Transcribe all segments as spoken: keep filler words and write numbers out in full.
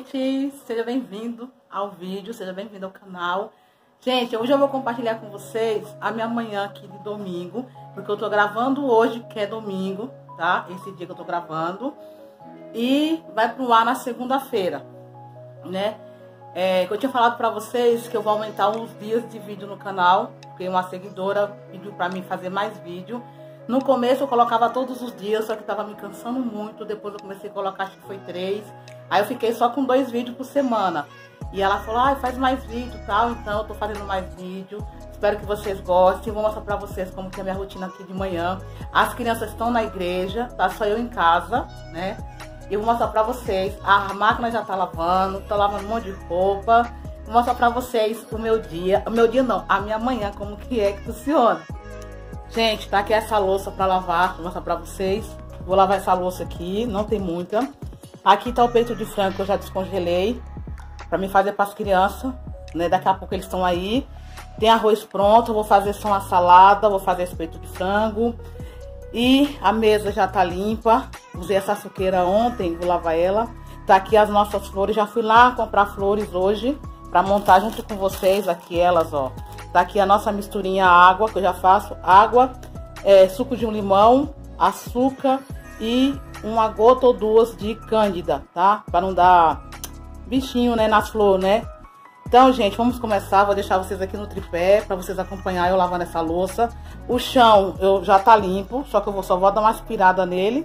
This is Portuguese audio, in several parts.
noite, seja bem-vindo ao vídeo, seja bem-vindo ao canal. Gente, hoje eu vou compartilhar com vocês a minha manhã aqui de domingo, porque eu tô gravando hoje, que é domingo, tá? Esse dia que eu tô gravando. E vai pro ar na segunda-feira, né? É, que eu tinha falado pra vocês que eu vou aumentar os dias de vídeo no canal, porque uma seguidora pediu pra mim fazer mais vídeo. No começo eu colocava todos os dias, só que tava me cansando muito. Depois eu comecei a colocar, acho que foi três. Aí eu fiquei só com dois vídeos por semana. E ela falou, ah, faz mais vídeo e tal. Então eu tô fazendo mais vídeo. Espero que vocês gostem. Vou mostrar pra vocês como que é a minha rotina aqui de manhã. As crianças estão na igreja, tá só eu em casa, né? E vou mostrar pra vocês. A máquina já tá lavando, tô lavando um monte de roupa. Vou mostrar pra vocês o meu dia. O meu dia não, a minha manhã, como que é que funciona. Gente, tá aqui essa louça pra lavar, vou mostrar pra vocês. Vou lavar essa louça aqui, não tem muita. Aqui tá o peito de frango que eu já descongelei pra me fazer pras crianças, né? Daqui a pouco eles estão aí. Tem arroz pronto, eu vou fazer só uma salada, vou fazer esse peito de frango. E a mesa já tá limpa. Usei essa suqueira ontem, vou lavar ela. Tá aqui as nossas flores, já fui lá comprar flores hoje pra montar junto com vocês aqui elas, ó. Tá aqui a nossa misturinha água, que eu já faço. Água, é, suco de um limão, açúcar e uma gota ou duas de cândida, tá? Pra não dar bichinho, né, nas flores, né? Então, gente, vamos começar. Vou deixar vocês aqui no tripé pra vocês acompanharem eu lavando essa louça. O chão eu já tá limpo, só que eu vou, só vou dar uma aspirada nele.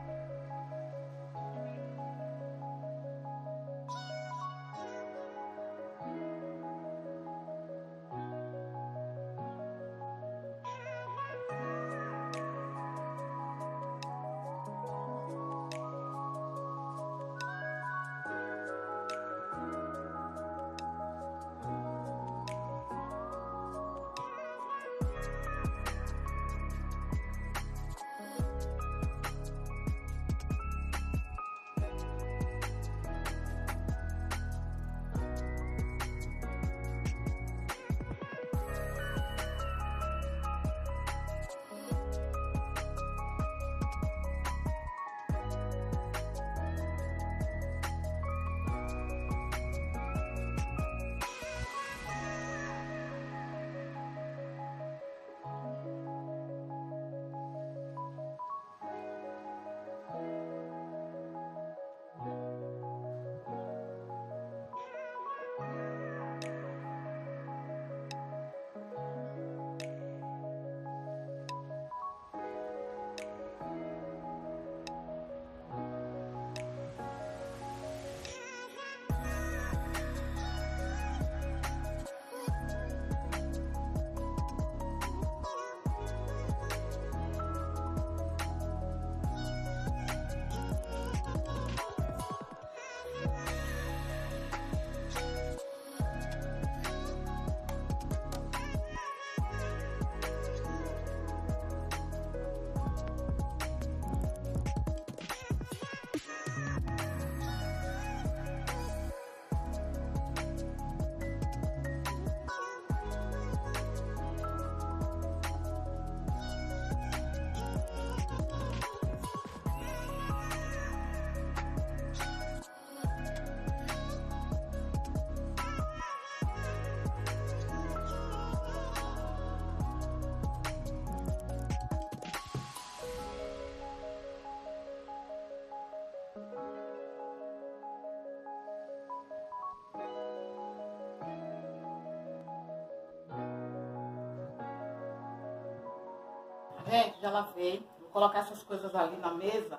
Gente, já lavei. Vou colocar essas coisas ali na mesa.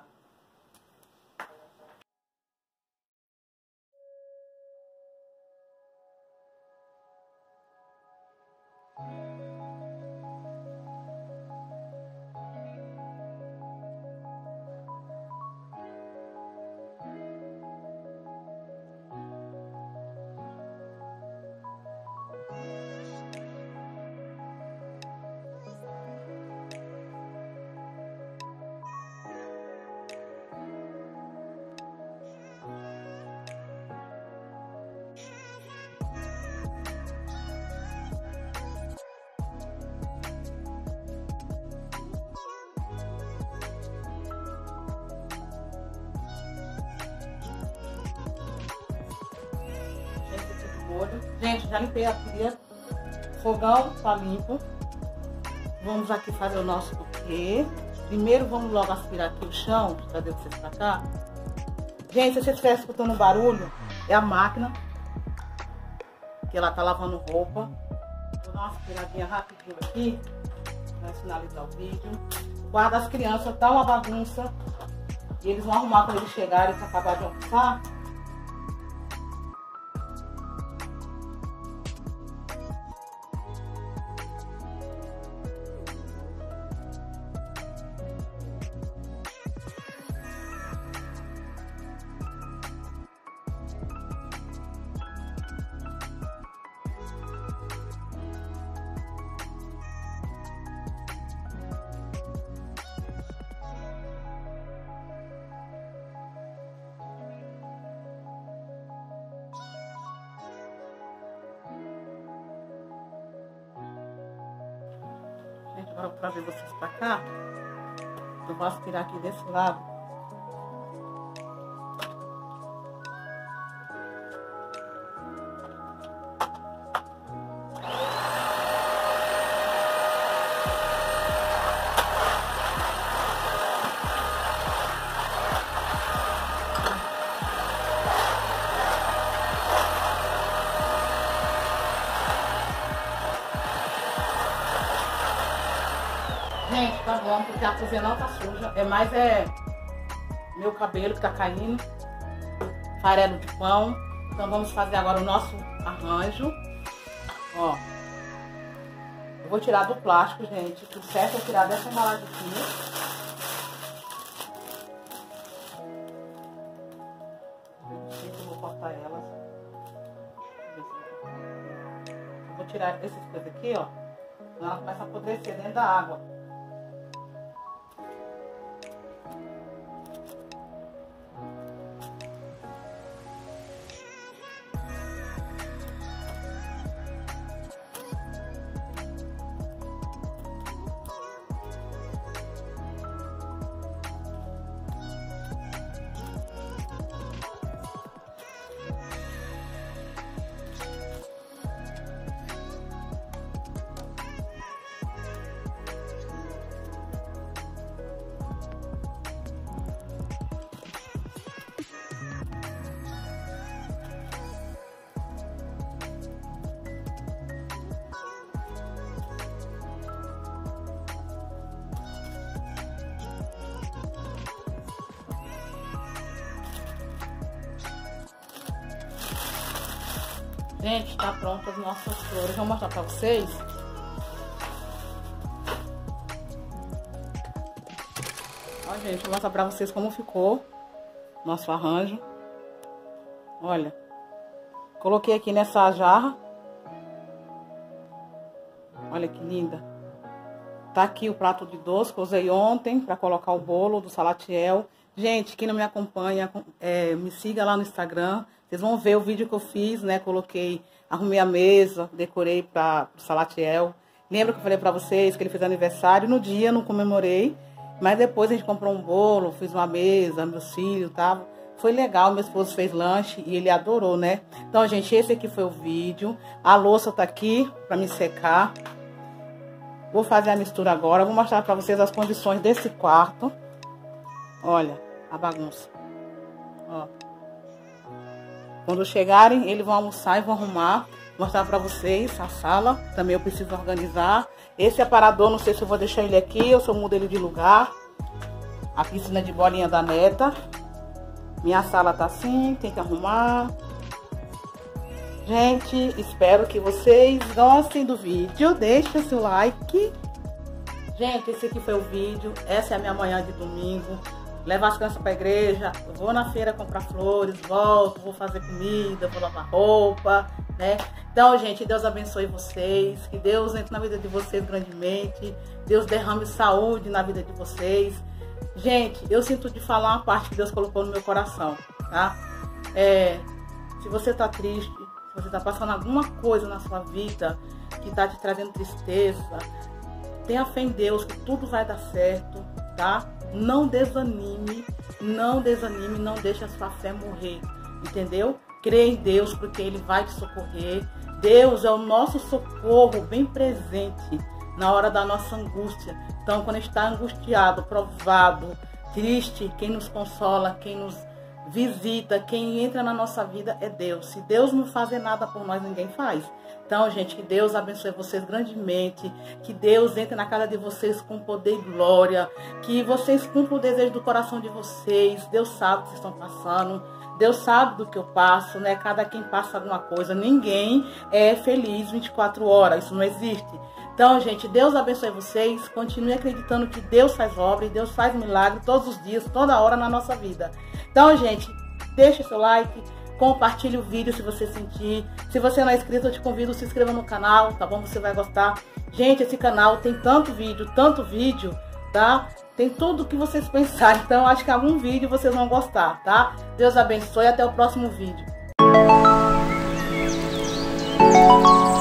molho. Gente, já limpei a pia. Fogão tá limpo. Vamos aqui fazer o nosso buquê. Primeiro vamos logo aspirar aqui o chão. Cadê vocês pra cá? Gente, se vocês estiverem escutando um barulho, é a máquina. Que ela tá lavando roupa. Vou dar uma aspiradinha rapidinho aqui. Pra finalizar o vídeo. O quarto das crianças tá uma bagunça. E eles vão arrumar quando eles chegarem para acabar de almoçar. Gente, agora para ver vocês pra cá, eu vou aspirar aqui desse lado. Gente, tá bom, porque a cozinha não tá suja. É mais é meu cabelo que tá caindo. Farelo de pão. Então vamos fazer agora o nosso arranjo. Ó. Eu vou tirar do plástico, gente. O certo é tirar dessa embalagem aqui. Não sei se eu vou cortar elas. Eu vou tirar essas coisas aqui, ó. Ela começa a apodrecer dentro da água. Gente, tá pronto as nossas flores. Vou mostrar pra vocês. Ó, gente, vou mostrar pra vocês como ficou nosso arranjo. Olha. Coloquei aqui nessa jarra. Olha que linda. Tá aqui o prato de doce que eu usei ontem pra colocar o bolo do Salatiel. Gente, quem não me acompanha, é, me siga lá no Instagram. Vocês vão ver o vídeo que eu fiz, né? Coloquei, arrumei a mesa, decorei para o Salatiel. Lembra que eu falei para vocês que ele fez aniversário? No dia não comemorei, mas depois a gente comprou um bolo, fiz uma mesa, meus filhos, tá? Foi legal, meu esposo fez lanche e ele adorou, né? Então, gente, esse aqui foi o vídeo. A louça tá aqui para me secar. Vou fazer a mistura agora. Vou mostrar para vocês as condições desse quarto. Olha a bagunça. Ó. Quando chegarem, eles vão almoçar e vão arrumar. Mostrar pra vocês a sala. Também eu preciso organizar. Esse aparador, não sei se eu vou deixar ele aqui ou se eu mudo ele de lugar. A piscina de bolinha da neta. Minha sala tá assim, tem que arrumar. Gente, espero que vocês gostem do vídeo. Deixa seu like. Gente, esse aqui foi o vídeo. Essa é a minha manhã de domingo. Levo as crianças para a igreja, vou na feira comprar flores, volto, vou fazer comida, vou lavar roupa, né? Então, gente, Deus abençoe vocês, que Deus entre na vida de vocês grandemente, Deus derrame saúde na vida de vocês. Gente, eu sinto de falar uma parte que Deus colocou no meu coração, tá? É, se você tá triste, se você tá passando alguma coisa na sua vida que tá te trazendo tristeza, tenha fé em Deus que tudo vai dar certo, tá? Não desanime, não desanime, não deixe a sua fé morrer, entendeu? crê em Deus, porque Ele vai te socorrer. Deus é o nosso socorro bem presente na hora da nossa angústia. Então, quando está angustiado, provado, triste, quem nos consola, quem nos visita, quem entra na nossa vida é Deus. Se Deus não fazer nada por nós, ninguém faz. Então, gente, que Deus abençoe vocês grandemente, que Deus entre na casa de vocês com poder e glória, que vocês cumpram o desejo do coração de vocês. Deus sabe o que vocês estão passando, Deus sabe do que eu passo, né? Cada quem passa alguma coisa, ninguém é feliz vinte e quatro horas, isso não existe. Então, gente, Deus abençoe vocês, continue acreditando que Deus faz obra e Deus faz milagre todos os dias, toda hora na nossa vida. Então, gente, deixa seu like, compartilhe o vídeo se você sentir. Se você não é inscrito, eu te convido a se inscrever no canal, tá bom? Você vai gostar. Gente, esse canal tem tanto vídeo, tanto vídeo, tá? Tem tudo que vocês pensarem. Então, acho que algum vídeo vocês vão gostar, tá? Deus abençoe e até o próximo vídeo.